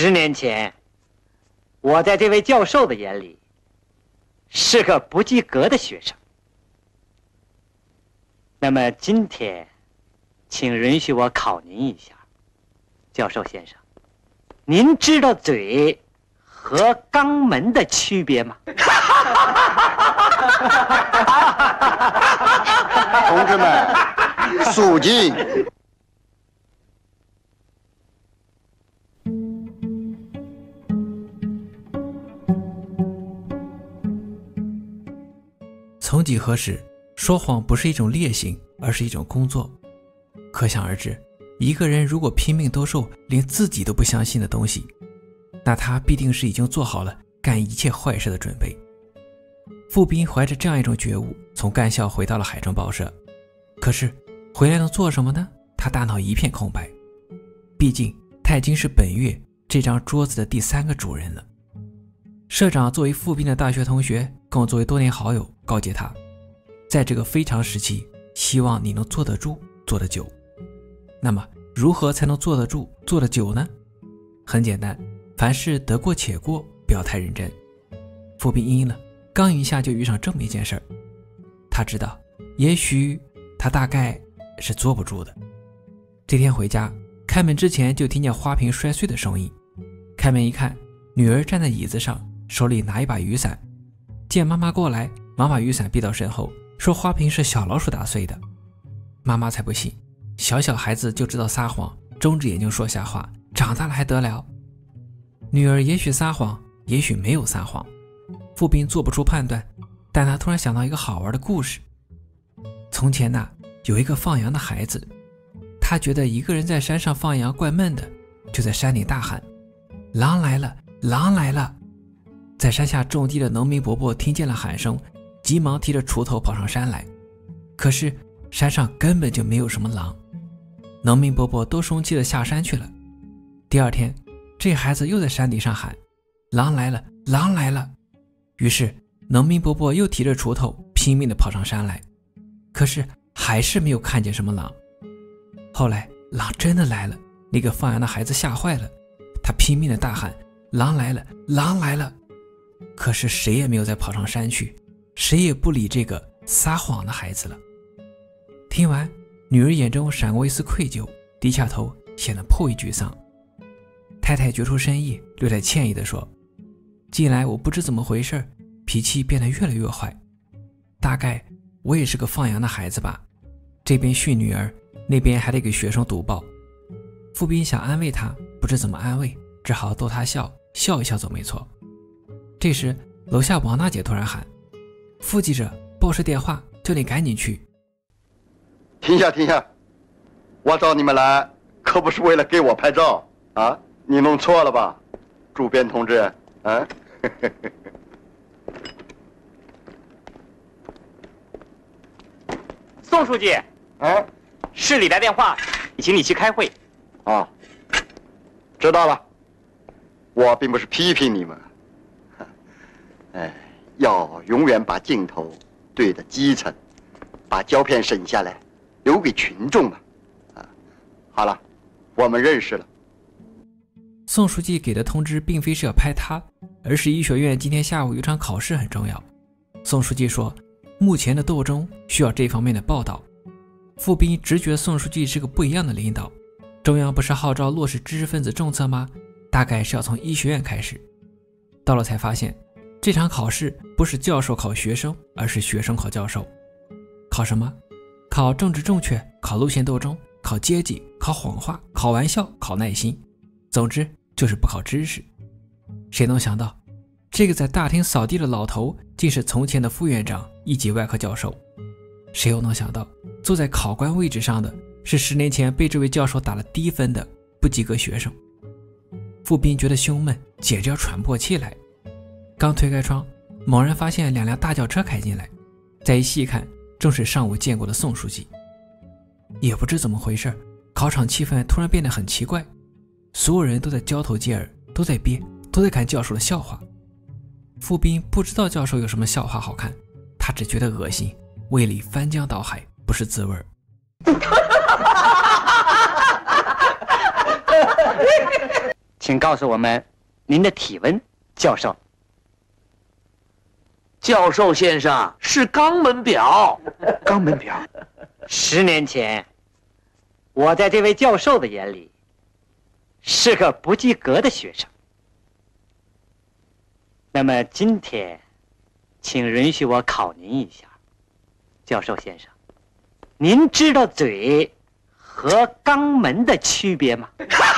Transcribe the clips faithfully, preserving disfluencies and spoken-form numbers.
十年前，我在这位教授的眼里是个不及格的学生。那么今天，请允许我考您一下，教授先生，您知道嘴和肛门的区别吗？ 同志们，肃静。 曾几何时，说谎不是一种烈性，而是一种工作。可想而知，一个人如果拼命兜售连自己都不相信的东西，那他必定是已经做好了干一切坏事的准备。傅斌怀着这样一种觉悟，从干校回到了海政报社。可是回来能做什么呢？他大脑一片空白。毕竟他已经是本月这张桌子的第三个主人了。社长作为傅斌的大学同学，更作为多年好友，告诫他，在这个非常时期，希望你能坐得住，坐得久。那么如何才能坐得住，坐得久呢？很简单，凡事得过且过，不要太认真。傅斌应了，刚一下就遇上这么一件事儿。他知道，也许他大概是坐不住的。这天回家，开门之前就听见花瓶摔碎的声音。开门一看，女儿站在椅子上，手里拿一把雨伞。见妈妈过来，忙把雨伞避到身后，说花瓶是小老鼠打碎的。妈妈才不信，小小孩子就知道撒谎，睁着眼睛说瞎话，长大了还得了？女儿也许撒谎，也许没有撒谎，傅斌做不出判断，但他突然想到一个好玩的故事。从前呐，有一个放羊的孩子，他觉得一个人在山上放羊怪闷的，就在山里大喊：狼来了，狼来了！在山下种地的农民伯伯听见了喊声，急忙提着锄头跑上山来。可是山上根本就没有什么狼，农民伯伯都生气地下山去了。第二天，这孩子又在山顶上喊：狼来了，狼来了！于是农民伯伯又提着锄头拼命地跑上山来，可是还是没有看见什么狼。后来狼真的来了，那个放羊的孩子吓坏了，他拼命地大喊：狼来了，狼来了！可是谁也没有再跑上山去，谁也不理这个撒谎的孩子了。听完，女儿眼中闪过一丝愧疚，低下头，显得颇为沮丧。太太觉出深意，略带歉意地说：近来我不知怎么回事，脾气变得越来越坏，大概我也是个放羊的孩子吧，这边训女儿，那边还得给学生读报。傅斌想安慰他，不知怎么安慰，只好逗他笑，笑一笑总没错。这时楼下王大姐突然喊：傅记者，报社电话，叫你赶紧去。 停下停下，我找你们来可不是为了给我拍照啊，你弄错了吧，主编同志啊。 宋书记， 啊， 市里来电话，请你去开会。 啊，知道了。我并不是批评你们，哎，要永远把镜头对着基层，把胶片省下来，留给群众嘛。啊，好了，我们认识了。 宋书记给的通知并非是要拍他，而是医学院今天下午有场考试很重要。宋书记说，目前的斗争需要这方面的报道。傅斌直觉宋书记是个不一样的领导。中央不是号召落实知识分子政策吗？大概是要从医学院开始。到了才发现，这场考试不是教授考学生，而是学生考教授。考什么？考政治正确，考路线斗争，考阶级，考谎话，考玩笑，考耐心。总之就是不考知识。谁能想到，这个在大厅扫地的老头竟是从前的副院长，一级外科教授。谁又能想到，坐在考官位置上的是十年前被这位教授打了低分的不及格学生。傅斌觉得胸闷，简直要喘不过气来。刚推开窗，猛然发现两辆大轿车开进来，再一细看，正是上午见过的宋书记。也不知怎么回事，考场气氛突然变得很奇怪，所有人都在交头接耳，都在憋，都在看教授的笑话。傅斌不知道教授有什么笑话好看，他只觉得恶心，胃里翻江倒海，不是滋味儿。 请告诉我们您的体温，教授。 教授先生是肛门表。 肛门表。 十年前，我在这位教授的眼里是个不及格的学生。那么今天，请允许我考您一下，教授先生，您知道嘴和肛门的区别吗？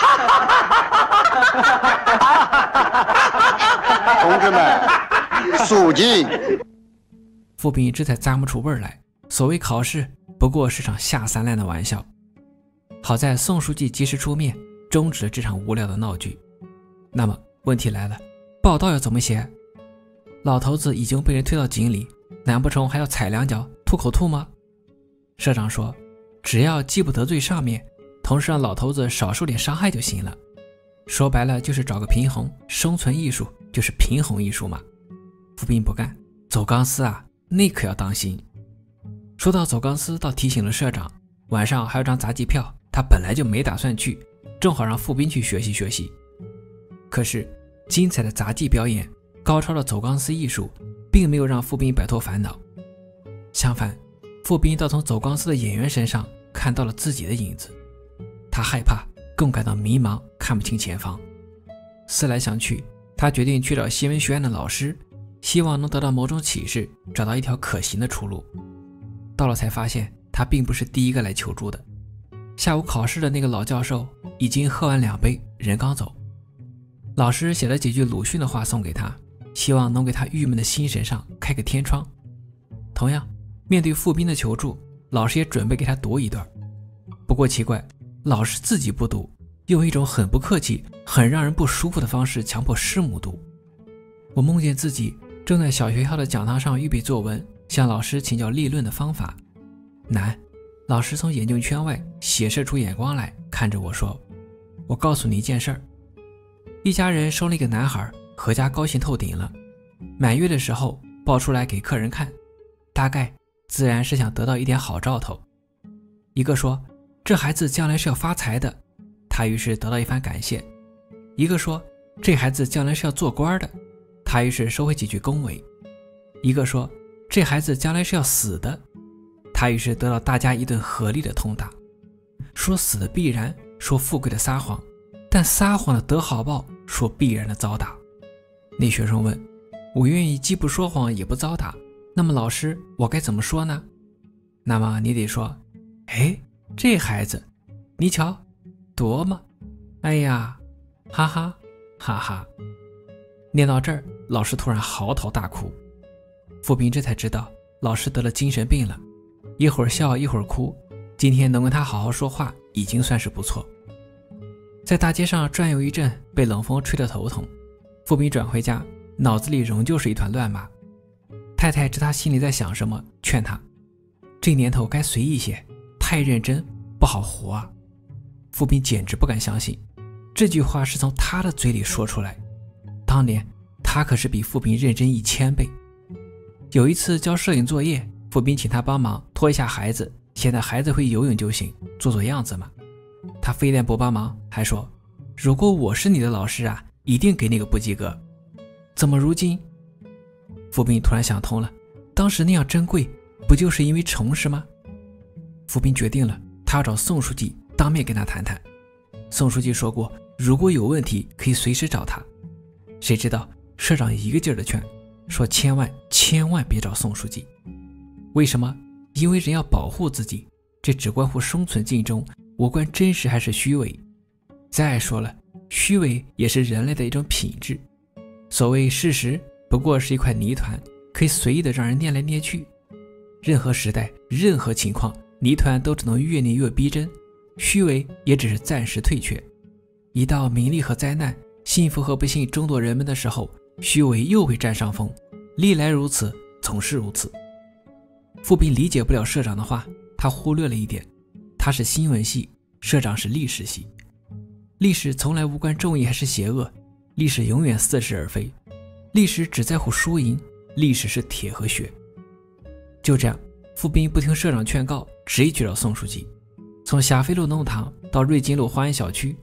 同志们，肃静。 傅斌这才咂摸出味儿来，所谓考试不过是场下三滥的玩笑。好在宋书记及时出面，终止了这场无聊的闹剧。那么问题来了，报道要怎么写？老头子已经被人推到井里，难不成还要踩两脚吐口吐吗？社长说，只要既不得罪上面，同时让老头子少受点伤害就行了。说白了就是找个平衡，生存艺术就是平衡艺术嘛。傅斌不干，走钢丝啊，那可要当心。说到走钢丝，倒提醒了社长，晚上还有张杂技票，他本来就没打算去，正好让傅斌去学习学习。可是精彩的杂技表演，高超的走钢丝艺术，并没有让傅斌摆脱烦恼。相反，傅斌倒从走钢丝的演员身上看到了自己的影子。他害怕，更感到迷茫，看不清前方。思来想去，他决定去找新闻学院的老师，希望能得到某种启示，找到一条可行的出路。到了才发现，他并不是第一个来求助的。下午考试的那个老教授已经喝完两杯，人刚走。老师写了几句鲁迅的话送给他，希望能给他郁闷的心神上开个天窗。同样，面对傅斌的求助，老师也准备给他读一段。不过奇怪，老师自己不读，用一种很不客气、很让人不舒服的方式强迫师母读。我梦见自己正在小学校的讲堂上预备作文，向老师请教立论的方法。难，老师从眼镜圈外斜射出眼光来，看着我说，我告诉你一件事儿，一家人生了一个男孩，阖家高兴透顶了，满月的时候抱出来给客人看，大概自然是想得到一点好兆头。一个说，这孩子将来是要发财的，他于是得到一番感谢。一个说，这孩子将来是要做官的，他于是收回几句恭维。一个说，这孩子将来是要死的，他于是得到大家一顿合力的通打。说死的必然，说富贵的撒谎，但撒谎的得好报，说必然的遭打。那学生问，我愿意既不说谎也不遭打，那么老师，我该怎么说呢？那么你得说，哎，这孩子你瞧多么，哎呀，哈哈哈哈。念到这儿，老师突然嚎啕大哭。傅斌这才知道老师得了精神病了，一会儿笑一会儿哭，今天能跟他好好说话已经算是不错。在大街上转悠一阵，被冷风吹得头疼，傅斌转回家，脑子里仍旧是一团乱麻。太太知他心里在想什么，劝他这年头该随意些，太认真不好活啊。傅斌简直不敢相信，这句话是从他的嘴里说出来。当年他可是比傅斌认真一千倍。有一次交摄影作业，傅斌请他帮忙拖一下孩子，现在孩子会游泳就行，做做样子嘛。他非但不帮忙，还说如果我是你的老师啊，一定给你个不及格。怎么如今？傅斌突然想通了，当时那样珍贵，不就是因为诚实吗？傅斌决定了，他要找宋书记当面跟他谈谈。宋书记说过，如果有问题可以随时找他。谁知道社长一个劲儿的劝，说千万千万别找宋书记。为什么？因为人要保护自己，这只关乎生存竞争，无关真实还是虚伪。再说了，虚伪也是人类的一种品质。所谓事实，不过是一块泥团，可以随意的让人捏来捏去。任何时代，任何情况，泥团都只能越捏越逼真，虚伪也只是暂时退却。一到名利和灾难，幸福和不幸争夺人们的时候，虚伪又会占上风，历来如此，总是如此。傅斌理解不了社长的话，他忽略了一点，他是新闻系，社长是历史系。历史从来无关正义还是邪恶，历史永远似是而非，历史只在乎输赢，历史是铁和血。就这样，傅斌不听社长劝告，执意去找宋书记。从霞飞路弄堂到瑞金路花园小区，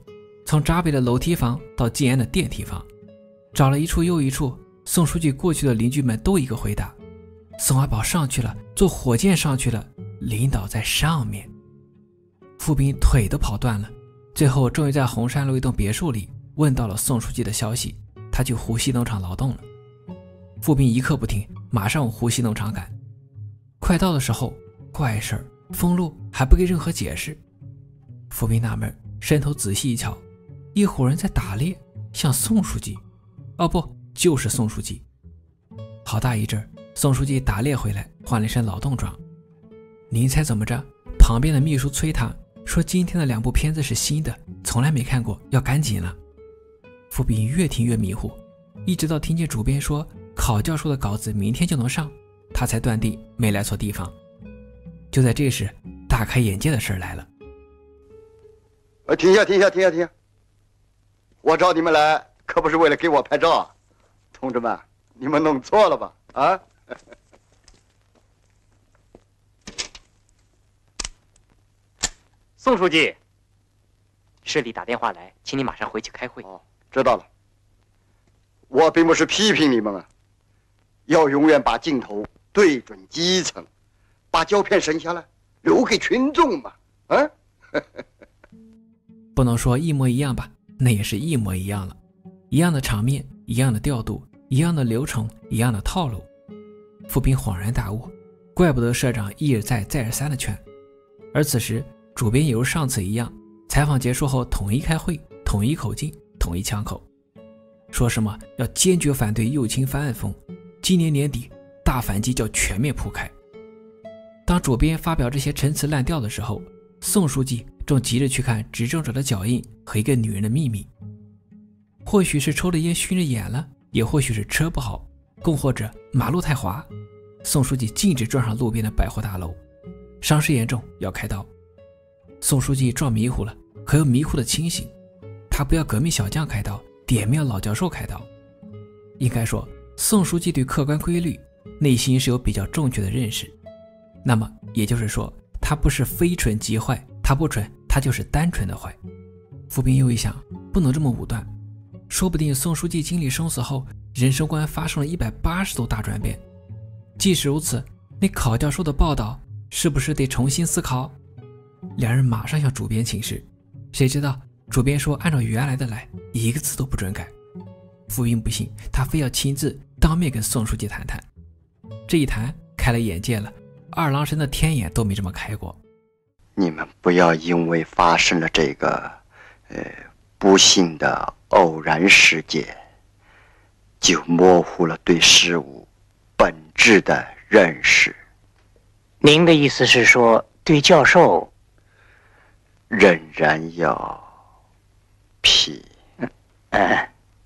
从闸北的楼梯房到静安的电梯房，找了一处又一处，宋书记过去的邻居们都一个回答：宋阿宝上去了，坐火箭上去了，领导在上面。傅斌腿都跑断了，最后终于在红山路一栋别墅里问到了宋书记的消息，他去湖西农场劳动了。傅斌一刻不停，马上往湖西农场赶。快到的时候，怪事儿，封路还不给任何解释。傅斌纳闷，伸头仔细一瞧，一伙人在打猎，像宋书记，哦不，就是宋书记。好大一阵，宋书记打猎回来，换了一身劳动装。您猜怎么着？旁边的秘书催他说，今天的两部片子是新的，从来没看过，要赶紧了。傅斌越听越迷糊，一直到听见主编说考教授的稿子明天就能上，他才断定没来错地方。就在这时，大开眼界的事儿来了。 呃，停下，停下，停下，停下！我找你们来，可不是为了给我拍照啊，同志们，你们弄错了吧？啊！ 宋书记，市里打电话来，请你马上回去开会。 哦，知道了。我并不是批评你们啊，要永远把镜头对准基层，把胶片省下来，留给群众嘛。啊！ 不能说一模一样吧，那也是一模一样了，一样的场面，一样的调度，一样的流程，一样的套路。傅斌恍然大悟，怪不得社长一而再再而三的劝。而此时主编也如上次一样，采访结束后统一开会，统一口径，统一枪口，说什么要坚决反对右倾翻案风，今年年底大反击叫全面铺开。当主编发表这些陈词滥调的时候，宋书记正急着去看执政者的脚印和一个女人的秘密。或许是抽着烟熏着眼了，也或许是车不好，更或者马路太滑，宋书记径直撞上路边的百货大楼，伤势严重，要开刀。宋书记撞迷糊了，可又迷糊的清醒，他不要革命小将开刀，点名要老教授开刀。应该说，宋书记对客观规律内心是有比较正确的认识，那么也就是说，他不是非蠢即坏，他不蠢，他就是单纯的坏。傅斌又一想，不能这么武断，说不定宋书记经历生死后，人生观发生了一百八十度大转变。即使如此，那考教授的报道是不是得重新思考？两人马上向主编请示，谁知道主编说按照原来的来，一个字都不准改。傅斌不信，他非要亲自当面跟宋书记谈谈。这一谈开了眼界了，二郎神的天眼都没这么开过。 你们不要因为发生了这个呃不幸的偶然事件，就模糊了对事物本质的认识。 您的意思是说，对教授仍然要批？ 嗯，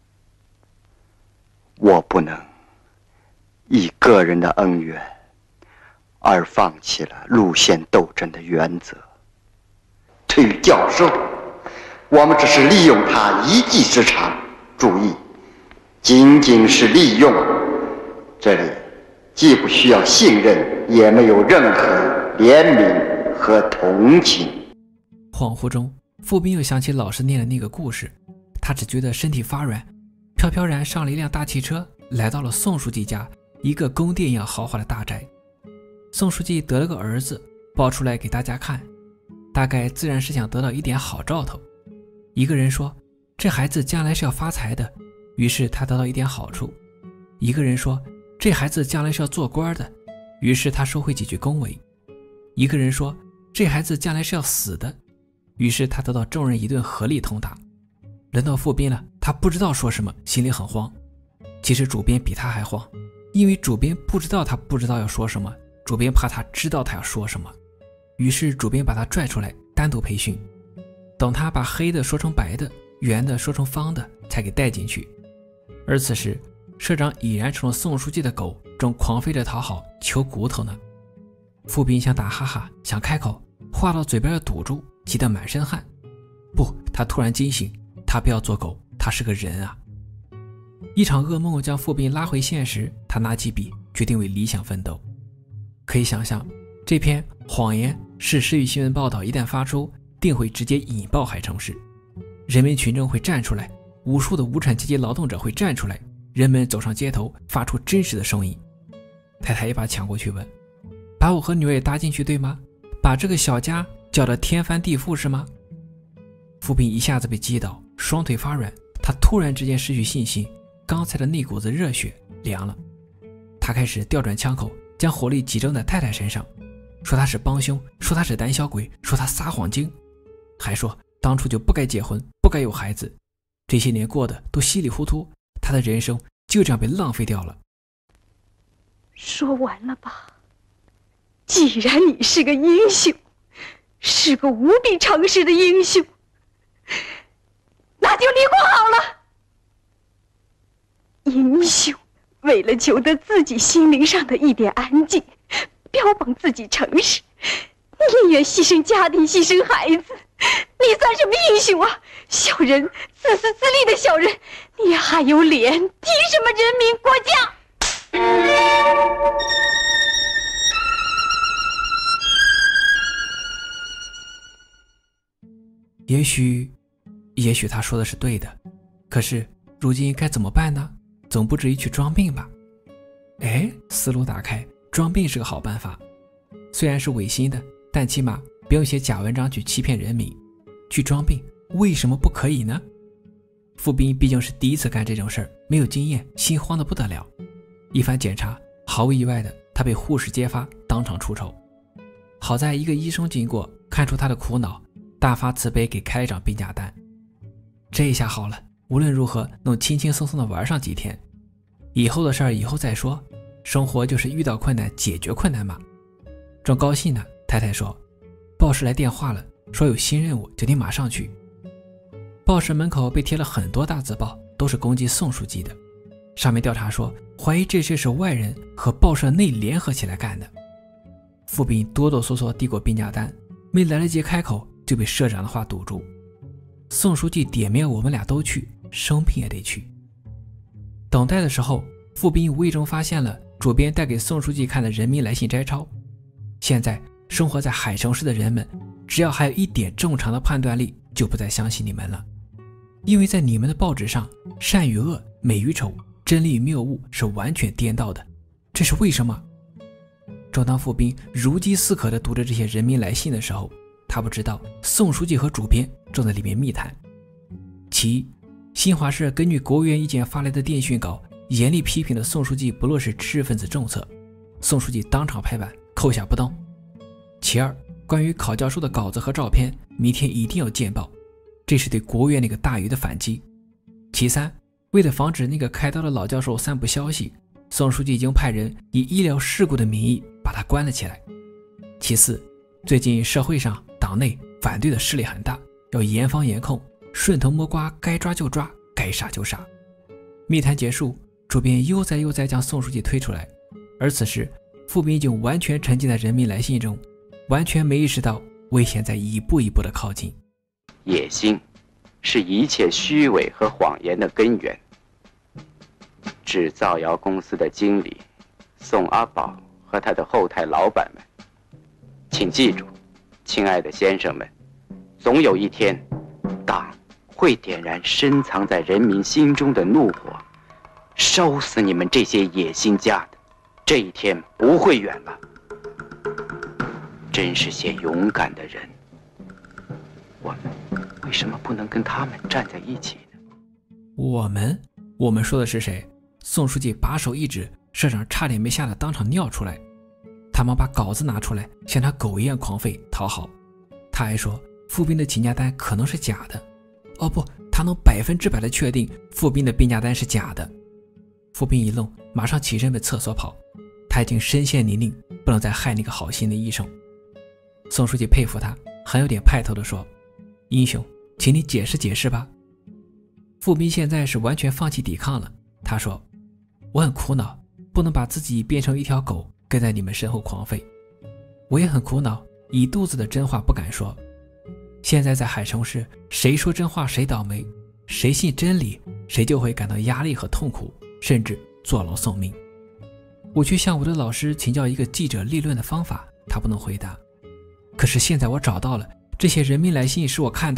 我不能以个人的恩怨而放弃了路线斗争的原则。对于教授，我们只是利用他一技之长，注意，仅仅是利用。这里既不需要信任，也没有任何怜悯和同情。 恍惚中，傅斌又想起老师念的那个故事，他只觉得身体发软，飘飘然上了一辆大汽车，来到了宋书记家一个宫殿一样豪华的大宅。宋书记得了个儿子，抱出来给大家看，大概自然是想得到一点好兆头。一个人说，这孩子将来是要发财的，于是他得到一点好处。一个人说，这孩子将来是要做官的，于是他收回几句恭维。一个人说，这孩子将来是要死的，于是他得到众人一顿合力通打。轮到傅斌了，他不知道说什么，心里很慌。其实主编比他还慌，因为主编不知道他不知道要说什么，主编怕他知道他要说什么，于是主编把他拽出来单独培训，等他把黑的说成白的，圆的说成方的，才给带进去。而此时社长已然成了宋书记的狗，正狂吠着讨好，求骨头呢。傅斌想打哈哈，想开口，话到嘴边要堵住，急得满身汗。不，他突然惊醒，他不要做狗，他是个人啊。一场噩梦将傅斌拉回现实，他拿起笔决定为理想奋斗。可以想象，这篇谎言是时雨新闻报道一旦发出，定会直接引爆海城市。 人民群众会站出来，无数的无产阶级劳动者会站出来，人们走上街头，发出真实的声音。太太一把抢过去问，把我和女儿也搭进去对吗？把这个小家搅得天翻地覆是吗？傅斌一下子被击倒，双腿发软，他突然之间失去信心，刚才的那股子热血凉了。他开始调转枪口，将火力集中在太太身上，说他是帮凶，说他是胆小鬼，说他撒谎精，还说当初就不该结婚，不该有孩子，这些年过得都稀里糊涂，他的人生就这样被浪费掉了。 说完了吧，既然你是个英雄，是个无比诚实的英雄，那就离婚好了。英雄为了求得自己心灵上的一点安静，标榜自己诚实，宁愿牺牲家庭，牺牲孩子，你算什么英雄啊？小人，自私自利的小人，你还有脸提什么人民国家？ 也许也许他说的是对的，可是如今该怎么办呢？总不至于去装病吧？哎，思路打开，装病是个好办法。虽然是违心的，但起码不用写假文章去欺骗人民。去装病为什么不可以呢？傅斌毕竟是第一次干这种事儿，没有经验，心慌得不得了。一番检查，毫无意外的，他被护士揭发，当场出丑。好在一个医生经过，看出他的苦恼，大发慈悲给开了一张病假单。这一下好了，无论如何能轻轻松松的玩上几天，以后的事儿以后再说，生活就是遇到困难解决困难嘛。正高兴呢，太太说报社来电话了，说有新任务，就得马上去。报社门口被贴了很多大字报，都是攻击宋书记的，上面调查说怀疑这事是外人和报社内联合起来干的。傅斌哆哆嗦嗦递过病假单，没来得及开口就被社长的话堵住。宋书记点名我们俩都去，生病也得去。等待的时候，傅斌无意中发现了主编带给宋书记看的人民来信摘抄。现在生活在海城市的人们，只要还有一点正常的判断力，就不再相信你们了。因为在你们的报纸上，善与恶、美与丑、真理与谬误是完全颠倒的，这是为什么？正当傅斌如饥似渴地读着这些人民来信的时候，他不知道宋书记和主编正在里面密谈。其一，新华社根据国务院意见发来的电讯稿，严厉批评了宋书记不落实知识分子政策，宋书记当场拍板扣下不动。其二，关于考教授的稿子和照片，明天一定要见报，这是对国务院那个大鱼的反击。其三，为了防止那个开刀的老教授散布消息，宋书记已经派人以医疗事故的名义把他关了起来。其四，最近社会上党内反对的势力很大，要严防严控，顺藤摸瓜，该抓就抓，该杀就杀。密谈结束，主编悠哉悠哉将宋书记推出来，而此时傅斌已经完全沉浸在人民来信中，完全没意识到危险在一步一步的靠近。 野心是一切虚伪和谎言的根源。制造谣公司的经理宋阿宝和他的后台老板们，请记住，亲爱的先生们，总有一天，党会点燃深藏在人民心中的怒火，烧死你们这些野心家的。这一天不会远了。真是些勇敢的人，我们为什么不能跟他们站在一起呢？ 我们？我们说的是谁？宋书记把手一指，社长差点没吓得当场尿出来。他忙把稿子拿出来，像他狗一样狂吠讨好。他还说傅斌的请假单可能是假的。哦不，他能百分之百的确定傅斌的病假单是假的。傅斌一愣，马上起身奔厕所跑。他已经身陷泥泞，不能再害那个好心的医生。宋书记佩服他，很有点派头地说：“英雄，请你解释解释吧。”傅斌现在是完全放弃抵抗了。他说：“我很苦恼，不能把自己变成一条狗，跟在你们身后狂吠。我也很苦恼，一肚子的真话不敢说。现在在海城市，谁说真话谁倒霉，谁信真理，谁就会感到压力和痛苦，甚至坐牢送命。我去向我的老师请教一个记者立论的方法，他不能回答。可是现在我找到了，这些人民来信是我看到了，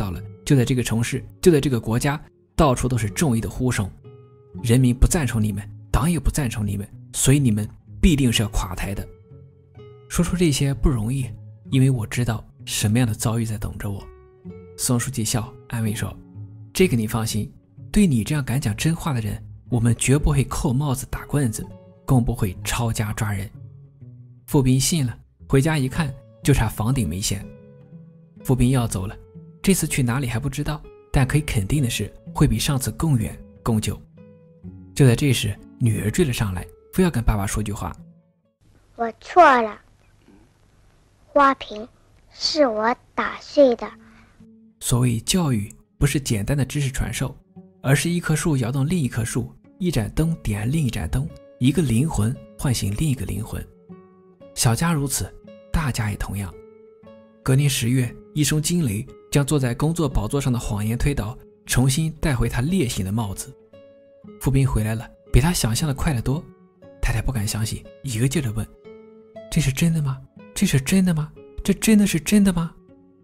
就在这个城市，就在这个国家，到处都是众议的呼声，人民不赞成你们，党也不赞成你们，所以你们必定是要垮台的。说出这些不容易，因为我知道什么样的遭遇在等着我。宋书记笑安慰说，这个你放心，对你这样敢讲真话的人，我们绝不会扣帽子打棍子，更不会抄家抓人。傅斌信了，回家一看，就差房顶没掀。傅斌要走了，这次去哪里还不知道，但可以肯定的是，会比上次更远更久。就在这时，女儿追了上来，非要跟爸爸说句话。 我错了，花瓶是我打碎的。 所谓教育，不是简单的知识传授，而是一棵树摇动另一棵树，一盏灯点燃另一盏灯，一个灵魂唤醒另一个灵魂。小家如此，大家也同样。隔年十月，一声惊雷将坐在工作宝座上的谎言推倒，重新带回他烈性的帽子。傅斌回来了，比他想象的快得多。太太不敢相信，一个劲地问，这是真的吗？这是真的吗？这真的是真的吗？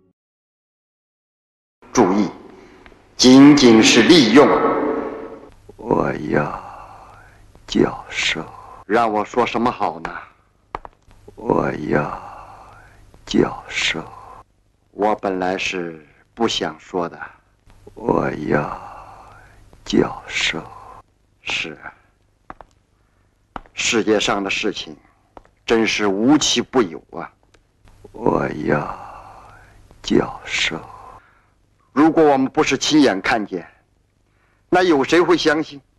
注意，仅仅是利用。我要教授，让我说什么好呢？我要教授，我本来是不想说的。我要教授，是啊，世界上的事情真是无奇不有啊。我要教授，如果我们不是亲眼看见，那有谁会相信？